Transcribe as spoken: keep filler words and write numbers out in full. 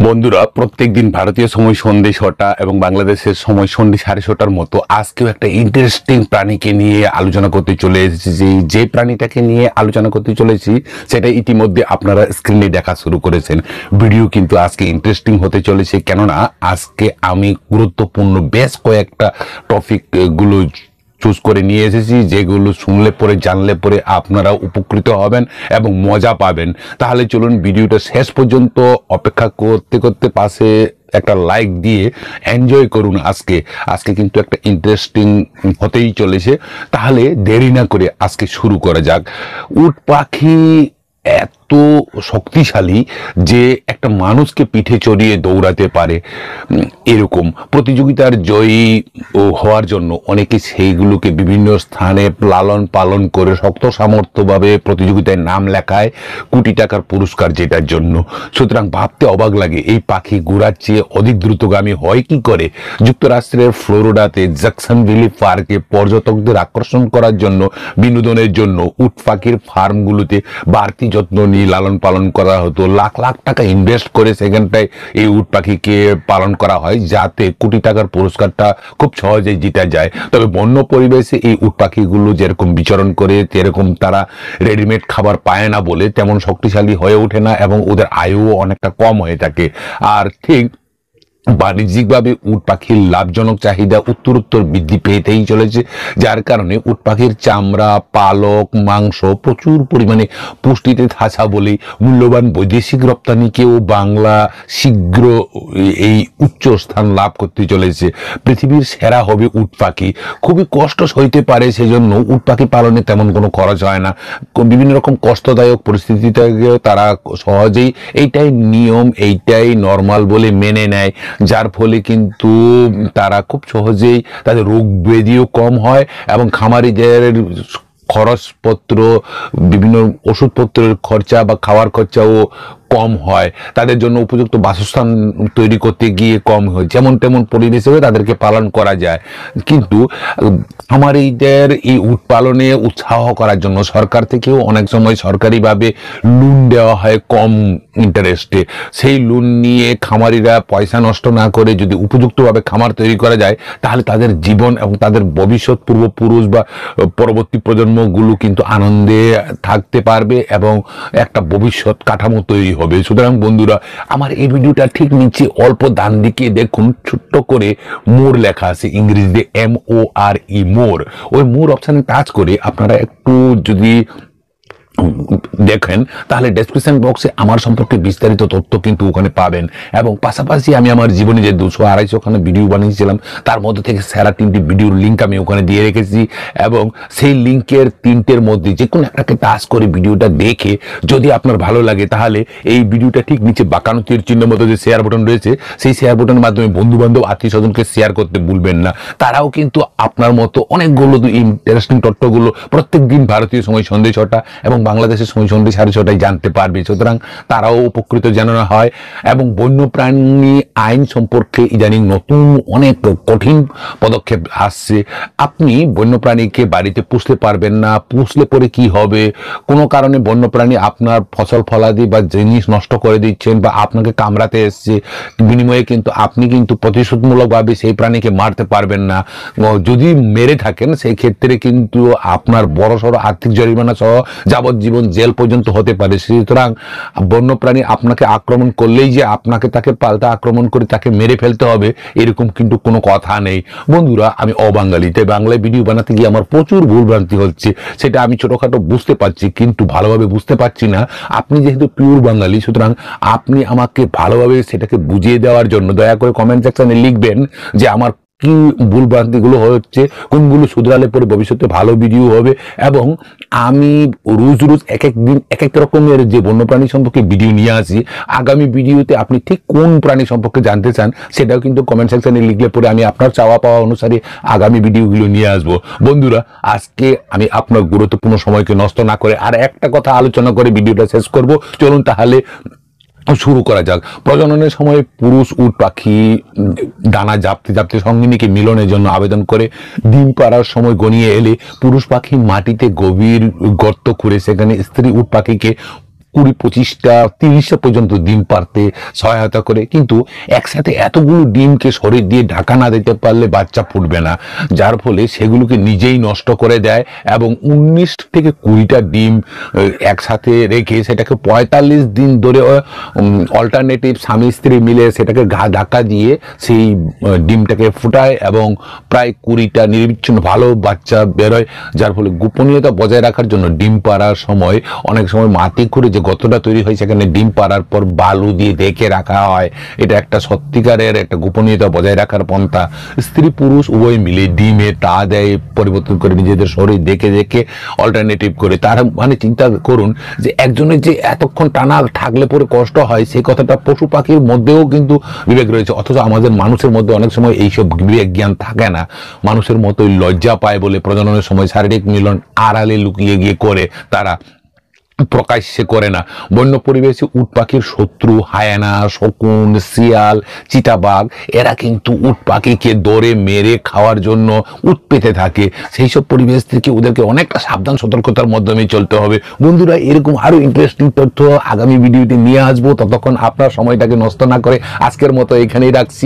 বন্ধুরা, প্রত্যেকদিন ভারতীয় সময় সন্ধ্যে ছটা এবং বাংলাদেশের সময় সন্ধ্যে সাড়ে ছটার মতো আজকেও একটা ইন্টারেস্টিং প্রাণীকে নিয়ে আলোচনা করতে চলে এসেছি। যে যে প্রাণীটাকে নিয়ে আলোচনা করতে চলেছি সেটা ইতিমধ্যে আপনারা স্ক্রিনে দেখা শুরু করেছেন। ভিডিও কিন্তু আজকে ইন্টারেস্টিং হতে চলেছে, কেননা আজকে আমি গুরুত্বপূর্ণ বেশ কয়েকটা টপিক গুলো চুজ করে নিয়ে এসেছি, যেগুলো শুনলে পরে জানলে পরে আপনারা উপকৃত হবেন এবং মজা পাবেন। তাহলে চলুন ভিডিওটা শেষ পর্যন্ত অপেক্ষা করতে করতে পাশে একটা লাইক দিয়ে এনজয় করুন। আজকে আজকে কিন্তু একটা ইন্টারেস্টিং হতেই চলেছে। তাহলে দেরি না করে আজকে শুরু করা যাক। উট পাখি এত শক্তিশালী যে একটা মানুষকে পিঠে চড়িয়ে দৌড়াতে পারে। এরকম প্রতিযোগিতার জয়ী হওয়ার জন্য অনেকে সেইগুলোকে বিভিন্ন স্থানে লালন পালন করে শক্ত সামর্থ্যভাবে প্রতিযোগিতায় নাম লেখায় কোটি টাকার পুরস্কার জেতার জন্য। সুতরাং ভাবতে অবাক লাগে এই পাখি ঘোড়ার চেয়ে অধিক দ্রুতগামী হয় কি করে। যুক্তরাষ্ট্রের ফ্লোরিডাতে জ্যাকসনভিল পার্কে পর্যটকদের আকর্ষণ করার জন্য বিনোদনের জন্য উট পাখির ফার্মগুলোতে বাড়তি যত্ন নিয়ে লালন পালন করা হতো। লাখ লাখ টাকা ইনভেস্ট করে সেখানটায় এই উট পাখিকে পালন করা হয়, যাতে কোটি টাকার পুরস্কারটা খুব সহজেই জিতা যায়। তবে বন্য পরিবেশে এই উট পাখিগুলো যেরকম বিচরণ করে যেরকম তারা রেডিমেড খাবার পায় না বলে তেমন শক্তিশালী হয়ে ওঠে না এবং ওদের আয়ুও অনেকটা কম হয়ে থাকে। আর ঠিক বাণিজ্যিকভাবে উট পাখির লাভজনক চাহিদা উত্তরোত্তর বৃদ্ধি পেতেই চলেছে, যার কারণে উট পাখির চামড়া, পালক, মাংস প্রচুর পরিমাণে পুষ্টিতে থাকা বলেই মূল্যবান বৈদেশিক রপ্তানিকেও বাংলা শীঘ্র এই উচ্চ স্থান লাভ করতে চলেছে। পৃথিবীর সেরা হবে উট পাখি। খুবই কষ্ট সইতে পারে, সেজন্য উট পাখি পালনে তেমন কোনো খরচ হয় না। বিভিন্ন রকম কষ্টদায়ক পরিস্থিতিতে তারা সহজেই এইটাই নিয়ম, এইটাই নর্মাল বলে মেনে নেয়, যার ফলে কিন্তু তারা খুব সহজেই তাদের রোগ ব্যাধিও কম হয় এবং খামারিদের খরচপত্র, বিভিন্ন ওষুধপত্রের খরচা বা খাওয়ার খরচাও কম হয়। তাদের জন্য উপযুক্ত বাসস্থান তৈরি করতে গিয়ে কম হয়, যেমন তেমন পরিবেশে তাদেরকে পালন করা যায়। কিন্তু খামারিদের এই উট পালনে উৎসাহ করার জন্য সরকার থেকেও অনেক সময় সরকারিভাবে লোন দেওয়া হয় কম ইন্টারেস্টে। সেই লোন নিয়ে খামারিরা পয়সা নষ্ট না করে যদি উপযুক্তভাবে খামার তৈরি করা যায়, তাহলে তাদের জীবন এবং তাদের ভবিষ্যৎ পূর্বপুরুষ বা পরবর্তী প্রজন্মগুলো কিন্তু আনন্দে থাকতে পারবে এবং একটা ভবিষ্যৎ কাঠামো তৈরি হবে। সুতরাং বন্ধুরা, আমার এই ভিডিওটা ঠিক নিচে অল্প ডান দিকে দেখুন ছোট্ট করে মোর লেখা আছে, ইংরেজিতে এম ও আর ই, মোর। ওই মোর অপশানে টাচ করে আপনারা একটু যদি দেখেন তাহলে ডেসক্রিপশন বক্সে আমার সম্পর্কে বিস্তারিত তথ্য কিন্তু ওখানে পাবেন। এবং পাশাপাশি আমি আমার জীবনে যে দুশো আড়াইশো ওখানে ভিডিও বানিয়েছিলাম তার মধ্যে থেকে সেরা তিনটি ভিডিওর লিঙ্ক আমি ওখানে দিয়ে রেখেছি, এবং সেই লিঙ্কের তিনটের মধ্যে যে কোনো একটাকে টাচ করে ভিডিওটা দেখে যদি আপনার ভালো লাগে, তাহলে এই ভিডিওটা ঠিক নিচে বাঁকানো তীর চিহ্নের মতো যে শেয়ার বাটন রয়েছে, সেই শেয়ার বাটনের মাধ্যমে বন্ধু বান্ধব আত্মীয় স্বজনকে শেয়ার করতে ভুলবেন না। তারাও কিন্তু আপনার মতো অনেকগুলো ইন্টারেস্টিং তথ্যগুলো প্রত্যেক দিন ভারতীয় সময় সন্ধ্যে ছটা এবং বাংলাদেশের সময় সন্ধ্যে সাড়ে ছটায় জানতে পারবে। সুতরাং তারাও উপকৃত যেন না হয়। এবং বন্যপ্রাণী আইন সম্পর্কে ইদানিং নতুন অনেক কঠিন পদক্ষেপ আসছে। আপনি বন্যপ্রাণীকে বাড়িতে পুষতে পারবেন না, পুষলে পরে কি হবে, কোনো কারণে বন্যপ্রাণী আপনার ফসল ফলাদি বা জিনিস নষ্ট করে দিচ্ছেন বা আপনাকে কামড়াতে এসছে, বিনিময়ে কিন্তু আপনি কিন্তু প্রতিশোধমূলকভাবে সেই প্রাণীকে মারতে পারবেন না। যদি মেরে থাকেন সেই ক্ষেত্রে কিন্তু আপনার বড়সড় আর্থিক জরিমানা সহ যাবজ্জীবন জেল পর্যন্ত হতে পারে। সুতরাং বন্যপ্রাণী আপনাকে আক্রমণ করলেই যে আপনাকে তাকে পাল্টা আক্রমণ করে তাকে মেরে ফেলতে হবে এরকম কিন্তু কোনো কথা নেই। বন্ধুরা, আমি অবাঙালিতে বাংলায় ভিডিও বানাতে গিয়ে আমার প্রচুর ভুলভ্রান্তি হচ্ছে, সেটা আমি ছোটখাটো বুঝতে পারছি, কিন্তু ভালোভাবে বুঝতে পারছি না। আপনি যেহেতু পিওর বাঙালি, সুতরাং আপনি আমাকে ভালোভাবে সেটাকে বুঝিয়ে দেওয়ার জন্য দয়া করে কমেন্ট সেকশনে লিখবেন যে আমার কি ভুল ভ্রান্তিগুলো হচ্ছে, কোনগুলো শুধরালে পরে ভবিষ্যতে ভালো ভিডিও হবে। এবং আমি রোজ রোজ এক এক দিন এক এক রকমের যে বন্যপ্রাণী সম্পর্কে ভিডিও নিয়ে আসি। আগামী ভিডিওতে আপনি ঠিক কোন প্রাণী সম্পর্কে জানতে চান সেটাও কিন্তু কমেন্ট সেকশনে লিখলে পরে আমি আপনার চাওয়া পাওয়া অনুসারে আগামী ভিডিওগুলো নিয়ে আসবো। বন্ধুরা, আজকে আমি আপনার গুরুত্বপূর্ণ সময়কে নষ্ট না করে আর একটা কথা আলোচনা করে ভিডিওটা শেষ করব। চলুন তাহলে শুরু করা যাক। প্রজননের সময় পুরুষ উট পাখি ডানা জাপতে জাপতে সঙ্গিনীকে মিলনের জন্য আবেদন করে। ডিম পাড়ার সময় গনিয়ে এলে পুরুষ পাখি মাটিতে গভীর গর্ত খুঁড়ে সেখানে স্ত্রী উট পাখিকে কুড়ি পঁচিশটা তিরিশটা পর্যন্ত ডিম পারতে সহায়তা করে। কিন্তু একসাথে এতগুলো ডিমকে শরীর দিয়ে ঢাকা না দিতে পারলে বাচ্চা ফুটবে না, যার ফলে সেগুলোকে নিজেই নষ্ট করে দেয় এবং উনিশ থেকে কুড়িটা ডিম একসাথে রেখে সেটাকে পঁয়তাল্লিশ দিন ধরে অল্টারনেটিভ স্বামী স্ত্রী মিলে সেটাকে ঘা ঢাকা দিয়ে সেই ডিমটাকে ফুটায় এবং প্রায় কুড়িটা নির্বিচ্ছিন্ন ভালো বাচ্চা বেরোয়, যার ফলে গোপনীয়তা বজায় রাখার জন্য ডিম পাড়ার সময় অনেক সময় মাটি খুঁড়ে যে গর্তটা তৈরি হয় সেখানে ডিম পাড়ার পর বালু দিয়ে ঢেকে রাখা হয়। এটা একটা সত্যিকারের একটা গোপনীয়তা বজায় রাখার পন্থা। স্ত্রী পুরুষ উভয় মিলে ডিমে তা দেয়, পরিবর্তন করে নিজেদের শরীর দেখে দেখে অল্টারনেটিভ করে। তার মানে চিন্তা করুন যে একজনের যে এতক্ষণ টানা থাকলে পরে কষ্ট হয়, সেই কথাটা পশু পাখির মধ্যেও কিন্তু বিবেক রয়েছে, অথচ আমাদের মানুষের মধ্যে অনেক সময় এইসব বিবেক জ্ঞান থাকে না। মানুষের মতোই লজ্জা পায় বলে প্রজননের সময় শারীরিক মিলন আড়ালে লুকিয়ে গিয়ে করে, তারা প্রকাশ্যে করে না। বন্য পরিবেশে উট পাখির শত্রু হায়ানা, শকুন, শিয়াল, চিতাবাঘ এরা কিন্তু উট পাখিকে দৌড়ে মেরে খাওয়ার জন্য উট পেতে থাকে। সেই সব পরিবেশ থেকে ওদেরকে অনেকটা সাবধান সতর্কতার মাধ্যমে চলতে হবে। বন্ধুরা, এরকম আরো ইন্টারেস্টিং তথ্য আগামী ভিডিওতে নিয়ে আসবো। ততক্ষণ আপনার সময়টাকে নষ্ট না করে আজকের মতো এখানেই রাখছি।